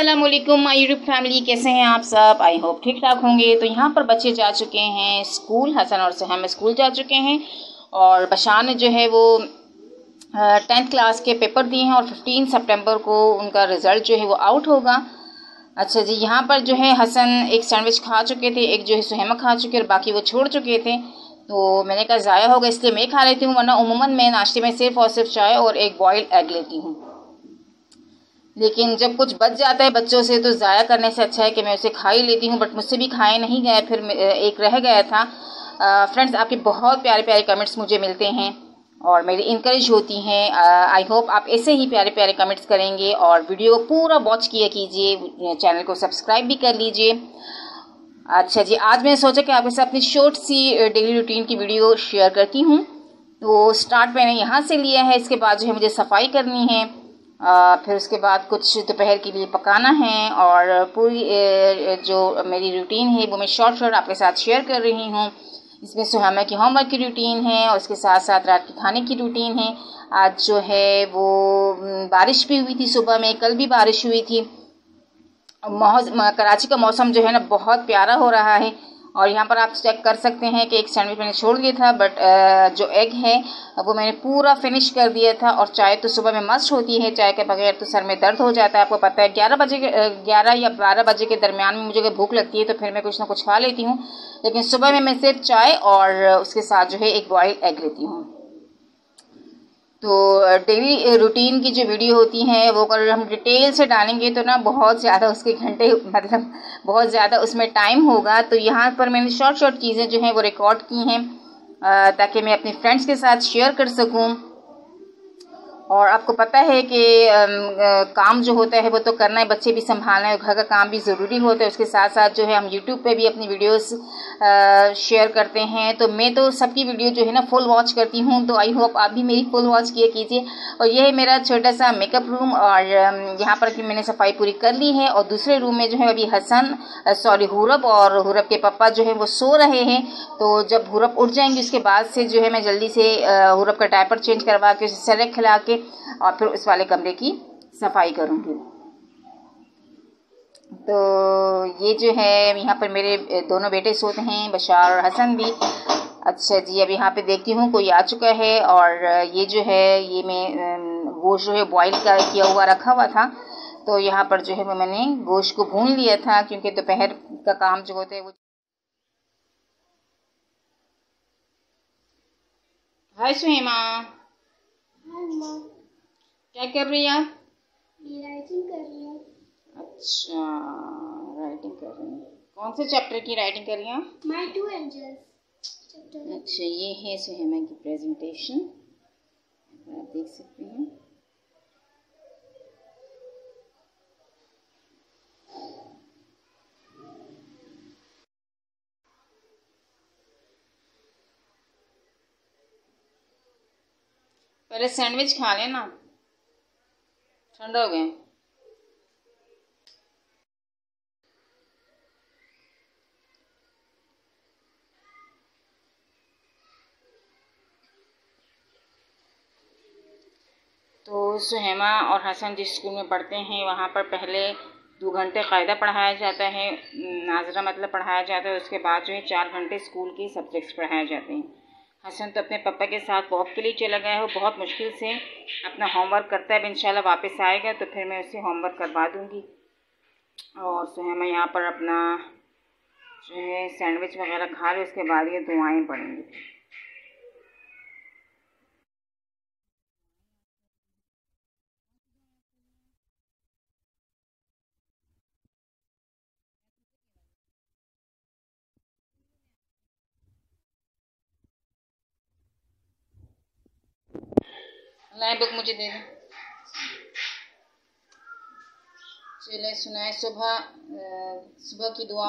अस्सलामुअलैकुम my YouTube family, कैसे हैं आप सब। आई होप ठीक ठाक होंगे। तो यहाँ पर बच्चे जा चुके हैं स्कूल। हसन और सहम स्कूल जा चुके हैं और बशार ने जो है वो 10th क्लास के पेपर दिए हैं और 15 सितंबर को उनका रिज़ल्ट जो है वो आउट होगा। अच्छा जी, यहाँ पर जो है हसन एक सैंडविच खा चुके थे, एक जो है सुहेमा खा चुके और बाकी वो छोड़ चुके थे। तो मैंने कहा ज़ाया होगा इसलिए मैं खा लेती हूँ, वरना उमूमन मैं नाश्ते में सिर्फ और सिर्फ चाय और एक बॉइल्ड एग लेती हूँ। लेकिन जब कुछ बच जाता है बच्चों से तो ज़ाया करने से अच्छा है कि मैं उसे खा ही लेती हूँ। बट मुझसे भी खाए नहीं गए, फिर एक रह गया था। फ्रेंड्स, आपके बहुत प्यारे प्यारे कमेंट्स मुझे मिलते हैं और मेरी इंकरेज होती हैं। आई होप आप ऐसे ही प्यारे प्यारे कमेंट्स करेंगे और वीडियो पूरा वॉच किया कीजिए, चैनल को सब्सक्राइब भी कर लीजिए। अच्छा जी, आज मैंने सोचा कि आपके साथ अपनी शॉर्ट सी डेली रूटीन की वीडियो शेयर करती हूँ। तो स्टार्ट मैंने यहाँ से लिया है। इसके बाद जो है मुझे सफाई करनी है, फिर उसके बाद कुछ दोपहर के लिए पकाना है और पूरी जो मेरी रूटीन है वो मैं शॉर्ट आपके साथ शेयर कर रही हूँ। इसमें सुहामा की होमवर्क की रूटीन है और उसके साथ साथ रात के खाने की रूटीन है। आज जो है वो बारिश भी हुई थी सुबह में, कल भी बारिश हुई थी। कराची का मौसम जो है ना बहुत प्यारा हो रहा है। और यहाँ पर आप चेक कर सकते हैं कि एक सैंडविच मैंने छोड़ दिया था, बट जो एग है वो मैंने पूरा फिनिश कर दिया था। और चाय तो सुबह में मस्ट होती है, चाय के बगैर तो सर में दर्द हो जाता है, आपको पता है। 11 या 12 बजे के दरमियान में मुझे अगर भूख लगती है तो फिर मैं कुछ ना कुछ खा लेती हूँ। लेकिन सुबह में मैं सिर्फ चाय और उसके साथ जो है एक बॉइल्ड एग लेती हूँ। तो डेली रूटीन की जो वीडियो होती हैं वो अगर हम डिटेल से डालेंगे तो ना बहुत ज़्यादा उसके घंटे, मतलब बहुत ज़्यादा उसमें टाइम होगा। तो यहाँ पर मैंने शॉर्ट चीज़ें जो हैं वो रिकॉर्ड की हैं ताकि मैं अपने फ्रेंड्स के साथ शेयर कर सकूँ। और आपको पता है कि काम जो होता है वो तो करना है, बच्चे भी संभालना है, घर का काम भी ज़रूरी होता है। उसके साथ साथ जो है हम यूट्यूब पे भी अपनी वीडियोस शेयर करते हैं। तो मैं तो सबकी वीडियो जो है ना फुल वॉच करती हूँ। तो आई होप आप भी मेरी फुल वॉच किया कीजिए। और ये है मेरा छोटा सा मेकअप रूम और यहाँ पर कि मैंने सफाई पूरी कर ली है। और दूसरे रूम में जो है अभी हुरब और हुरब के पापा जो है वो सो रहे हैं। तो जब हुरब उठ जाएंगे उसके बाद से जो है मैं जल्दी से हुरब का डायपर चेंज करवा के उसे सेरेक्ट खिला के और फिर उस वाले कमरे की सफाई करूँगी। तो ये जो है यहाँ पर मेरे दोनों बेटे सोते हैं, बशार और हसन भी। अच्छा जी, अब यहाँ पे देखती हूँ कोई आ चुका है। और ये जो है ये मैं गोश्त जो है बॉईल किया हुआ रखा हुआ था। तो यहाँ पर जो है वो मैंने गोश्त को भून लिया था क्योंकि दोपहर का काम जो होता है वो। हाय सुहेमा, क्या कर रही हैं आप? राइटिंग कर रही हूँ। अच्छा, राइटिंग कर रही हैं। कौन से चैप्टर की राइटिंग कर रही हैं? My two angels chapter. अच्छा, ये है सुहेमा की प्रेजेंटेशन, आप देख सकते हैं। पहले सैंडविच खा लेना, ठंडा हो गया। तो सुहेमा और हसन जिस स्कूल में पढ़ते हैं वहाँ पर पहले 2 घंटे कायदा पढ़ाया जाता है, नाजरा मतलब पढ़ाया जाता है। उसके बाद जो है 4 घंटे स्कूल के सब्जेक्ट्स पढ़ाए जाते हैं। हसन तो अपने पापा के साथ वॉक के लिए चला गया है, वो बहुत मुश्किल से अपना होमवर्क करता है। अब इंशाल्लाह वापस आएगा तो फिर मैं उसे होमवर्क करवा दूँगी। और सुहेमा यहाँ पर अपना जो है सैंडविच वगैरह खा ले, उसके बाद ये दुआएं पढ़ेंगे। लाए बुक मुझे दे दें। चले सुनाए सुबह की दुआ।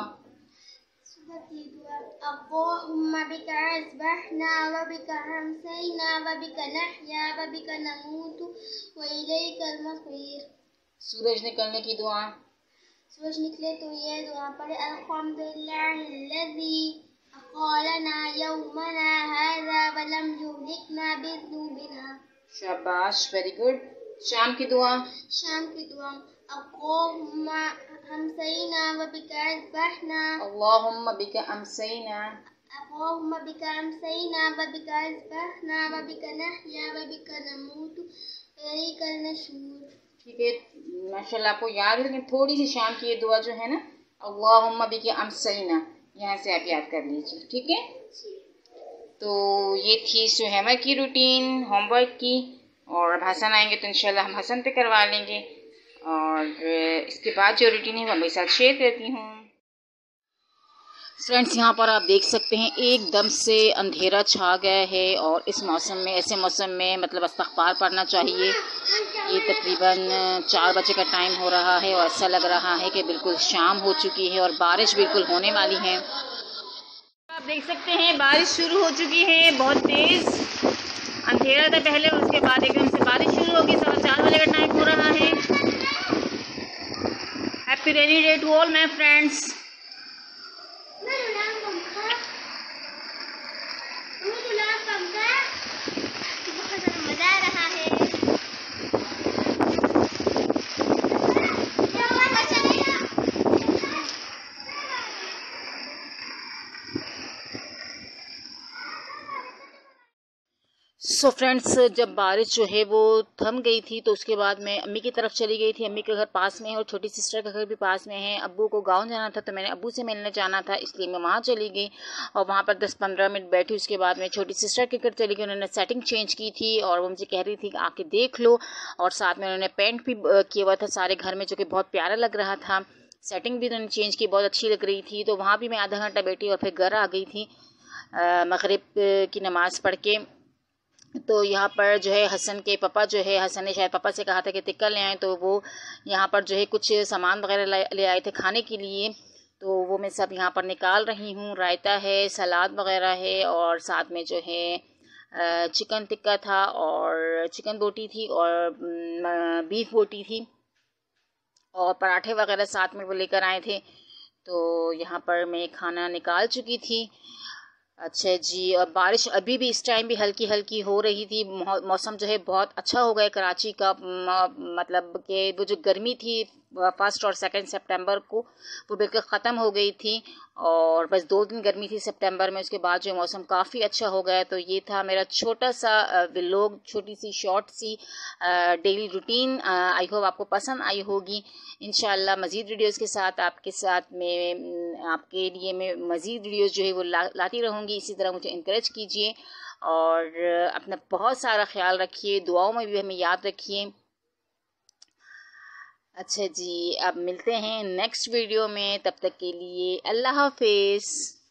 अल्लाहुम्मा बिका अस्बहना व बिका अमसैना व बिका नहया व बिका नमूतु व इलैकल मसीर। सूरज निकलने की दुआ। सूरज निकले तो ये दुआ पढ़े, अल्हम्दुलिल्लाहिल्लज़ी अक़ालना यौमना हाज़ा व लम युहलिकना बिज़ुनुबिना। शाबाश, वेरी गुड। शाम की दुआ। शाम की दुआ, अल्लाहुम्मा हमसैना व बिका अस्बहना अल्लाहुम्मा बिका अमसैना अल्लाहुम्मा बिका हमसैना व बिका अस्बहना व बिका नहया व बिका नमूतु व इलैकल नशूर। ठीक है, माशाल्लाह आपको याद है, लेकिन थोड़ी सी शाम की ये दुआ जो है ना, अल्लाहुम्मा बिका अमसैना, यहाँ से आप याद कर लीजिए। ठीक है, तो ये थी सुहैमा की रूटीन होमवर्क की, और अब हसन आएंगे तो इंशाल्लाह हम हसन पे करवा लेंगे, और इसके बाद जो रूटीन है वो मेरे साथ शेयर करती हूँ। फ्रेंड्स, यहाँ पर आप देख सकते हैं एकदम से अंधेरा छा गया है, और इस मौसम में, ऐसे मौसम में मतलब इस्तिग़फ़ार पढ़ना चाहिए। ये तकरीबन 4 बजे का टाइम हो रहा है, और ऐसा लग रहा है कि बिल्कुल शाम हो चुकी है और बारिश बिल्कुल होने वाली है। आप देख सकते हैं बारिश शुरू हो चुकी है, बहुत तेज़ अंधेरा था पहले, उसके बाद एकदम से बारिश शुरू होगी। 4:15 बजे का टाइम हो रहा है। Happy rainy day to all my friends. मजा आ रहा है। सो फ्रेंड्स, जब बारिश जो है वो थम गई थी तो उसके बाद मैं अम्मी की तरफ चली गई थी। अम्मी का घर पास में है और छोटी सिस्टर का घर भी पास में है। अब्बू को गांव जाना था तो मैंने अब्बू से मिलने जाना था, इसलिए मैं वहाँ चली गई और वहाँ पर 10-15 मिनट बैठी। उसके बाद मैं छोटी सिस्टर के घर चली गई। उन्होंने सेटिंग चेंज की थी और वो मुझे कह रही थी कि आके देख लो, और साथ में उन्होंने पेंट भी किया हुआ था सारे घर में, जो कि बहुत प्यारा लग रहा था। सेटिंग भी उन्होंने चेंज की, बहुत अच्छी लग रही थी। तो वहाँ भी मैं आधा घंटा बैठी और फिर घर आ गई थी मगरिब की नमाज़ पढ़ के। तो यहाँ पर जो है हसन के पापा जो है, हसन ने शायद पापा से कहा था कि टिक्का ले आए, तो वो यहाँ पर जो है कुछ सामान वगैरह ले आए थे खाने के लिए। तो वो मैं सब यहाँ पर निकाल रही हूँ। रायता है, सलाद वगैरह है, और साथ में जो है चिकन टिक्का था, और चिकन बोटी थी, और बीफ बोटी थी, और पराठे वगैरह साथ में वो लेकर आए थे। तो यहाँ पर मैं खाना निकाल चुकी थी। अच्छा जी, और बारिश अभी भी इस टाइम भी हल्की हल्की हो रही थी। मौसम जो है बहुत अच्छा हो गया कराची का। मतलब कि वो जो गर्मी थी 1 और 2 सितंबर को, वो बिल्कुल ख़त्म हो गई थी, और बस 2 दिन गर्मी थी सितंबर में। उसके बाद जो मौसम काफ़ी अच्छा हो गया। तो ये था मेरा छोटा सा व्लॉग, छोटी सी शॉर्ट सी डेली रूटीन। आई होप आपको पसंद आई होगी। इंशाल्लाह मज़ीद वीडियोज़ के साथ आपके साथ में आपके लिए मैं मज़ीद वीडियोज़ जो है वो लाती रहूँगी। इसी तरह मुझे इनकरेज कीजिए, और अपना बहुत सारा ख्याल रखिए, दुआओं में भी हमें याद रखिए। अच्छा जी, अब मिलते हैं नेक्स्ट वीडियो में, तब तक के लिए अल्लाह हाफिज़।